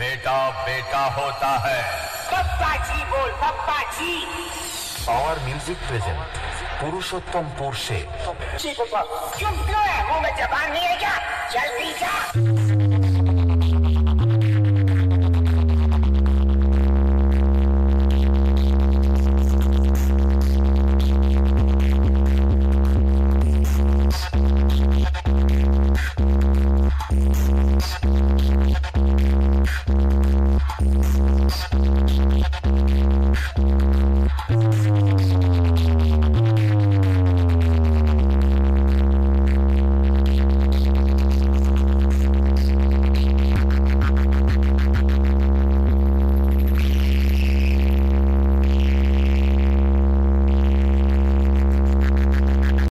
बेटा बेटा होता है। पप्पा जी बोल, पप्पा जी। पावर म्यूजिक प्रेजेंट पुरुषोत्तमपुर से। जी पप्पा। क्यों है, मुंह में जबान नहीं है क्या? जल्दी जा।